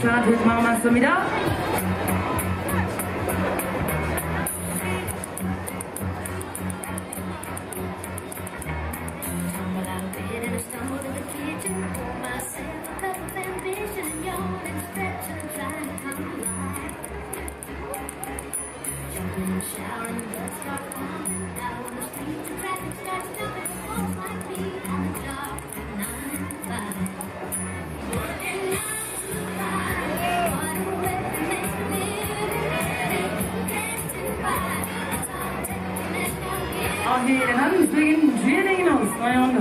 gestartet, machen wir es damit ab. Okay, dann haben wir es beginnen. Schwierig hinaus, 300.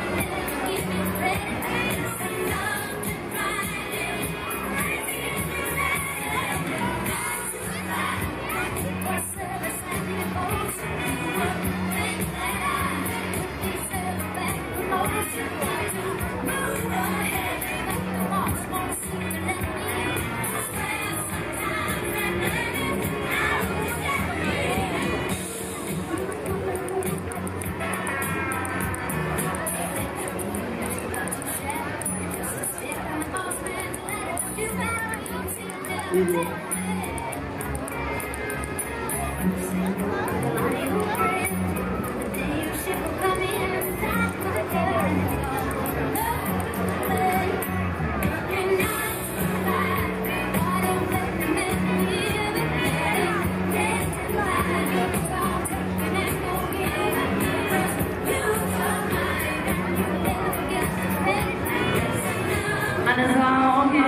Alles klar, okay,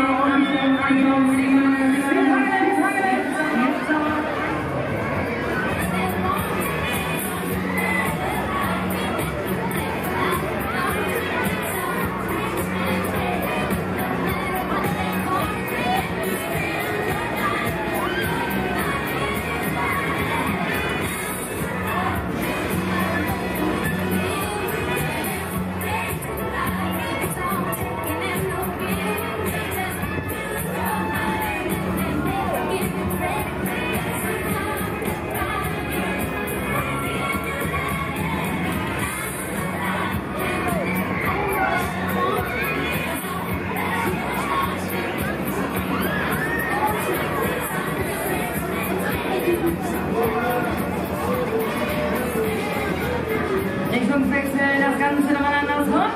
Richtungswechsel, das Ganze nochmal andersrum.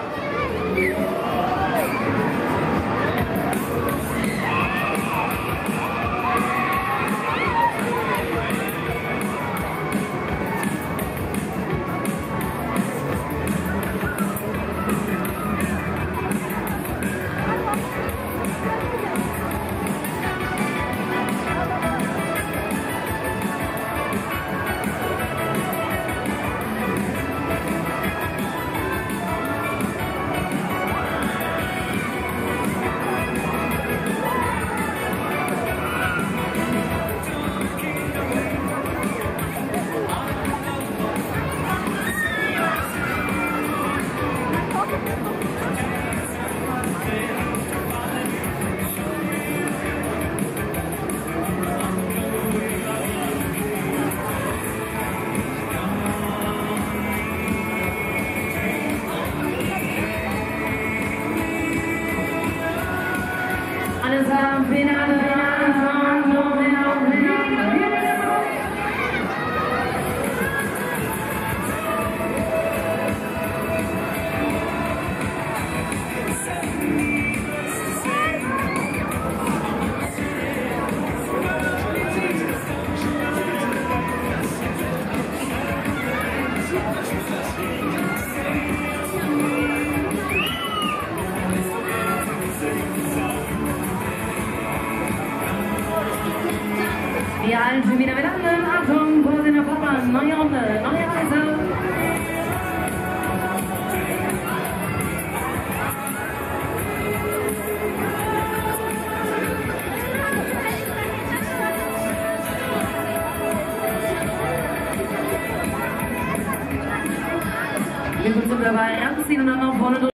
Alles am Finale, wir allen schon wieder miteinander. Achtung, Pose in der Fahrbahn, neue Runde, neue Reise. Wir sind dabei, ernst ziehen und dann nach vorne durch.